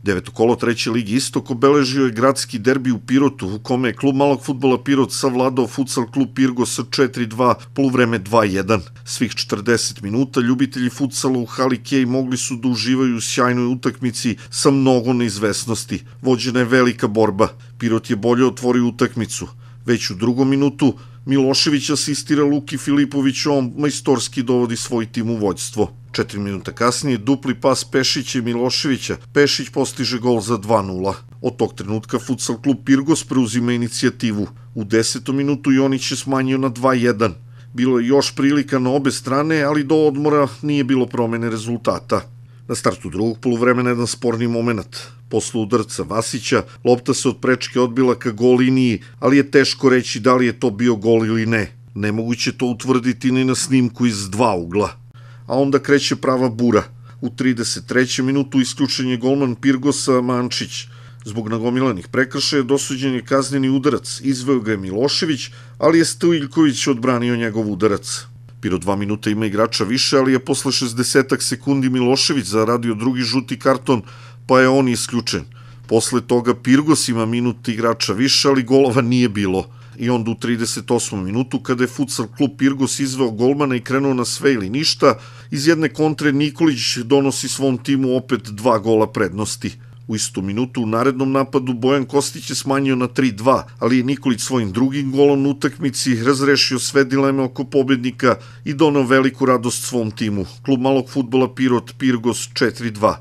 Deveto kolo treće ligi Istok obeležio je gradski derbi u Pirotu, u kome je klub malog fudbala Pirot savladao futsal klub Pirgo sa 4-2, poluvreme 2-1. Svih 40 minuta ljubitelji futsala u hali Kej mogli su da uživaju u sjajnoj utakmici sa mnogo neizvesnosti. Vođena je velika borba. Pirot je bolje otvorio utakmicu. Već u drugom minutu Milošević asistira Luki Filipoviću, on majstorski dovodi svoj tim u vođstvo. 4 minuta kasnije dupli pas Pešića i Miloševića. Pešić postiže gol za 2-0. Od tog trenutka futsal klub Pirgos preuzima inicijativu. U 10. minutu Jonić je smanjio na 2-1. Bilo je još prilika na obe strane, ali do odmora nije bilo promene rezultata. Na startu drugog poluvremena jedan sporni moment. Posle udarca Vasića, lopta se od prečke odbila ka gol liniji, ali je teško reći da li je to bio gol ili ne. Nemoguće to utvrditi ni na snimku iz dva ugla. A onda kreće prava bura. U 33. minutu isključen je golman Pirgosa Mančić. Zbog nagomilanih prekršaja dosuđen je kazneni udarac, izveo ga je Milošević, ali je Stojiljković odbranio njegov udarac. Pirot 2 minuta ima igrača više, ali je posle 60 sekundi Milošević zaradio drugi žuti karton, pa je on isključen. Posle toga Pirgos ima minut igrača više, ali golova nije bilo. I onda u 38. minutu, kada je futsal klub Pirgos izveo golmana i krenuo na sve ili ništa, iz jedne kontre Nikolić donosi svom timu opet 2 gola prednosti. U istu minutu u narednom napadu Bojan Kostić je smanjio na 3-2, ali je Nikolić svojim drugim golom u utakmici razrešio sve dileme oko pobednika i doneo veliku radost svom timu. Klub malog fudbala Pirot Pirgos 4-2.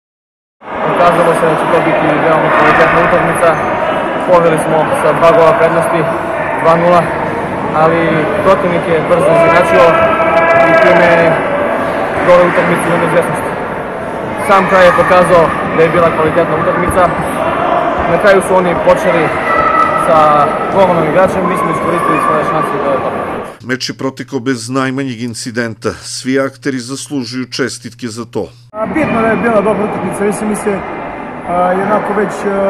Pokazalo se da će to biti veoma kvalitetna utakmica. Poveli smo sa 2 gola prednosti, 2-0, ali protivnik je brzo izjednačio i time dole utakmicu u neizvesnosti. Sam kraj je pokazao da je bila kvalitetna utakmica. Na kraju su oni počeli sa golmanom igračem, mi smo iskoristili svoje šanse i to je to. Meč je protekao bez najmanjeg incidenta. Svi akteri zaslužuju čestitke za to. Bitno da je bila dobra utakmica, mi se jednako već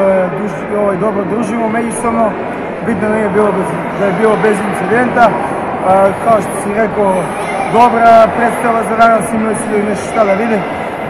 dobro družimo međusobno. Bitno da je bilo bez incidenta. Kao što si rekao, dobra predstava za danas, imali su ljudi nešto šta da vide.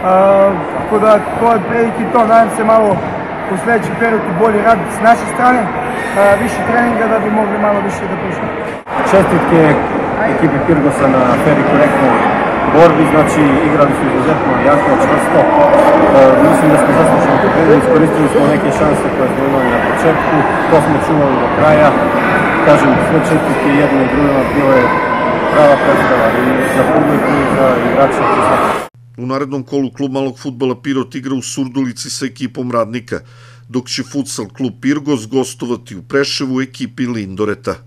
Tako da to je prilike to, nadam se malo u sledećem periodu bolje raditi s naše strane, više treninga da bi mogli malo više da pušamo. Čestitke ekipi Pirgosa na fer i korektnoj borbi, znači igrali su izuzetno jako, čvrsto. Mislim da smo zaslužili pobedu, iskoristili smo neke šanse koje smo imali na početku, to smo čuvali do kraja. Kažem, sve čestitke jedno i drugima, bilo je prava predstava i za publiku i za igrače. U narednom kolu klub malog fudbala Pirot igra u Surdulici sa ekipom Radnika, dok će futsal klub Pirgos gostovati u Preševu ekipi Lindoreta.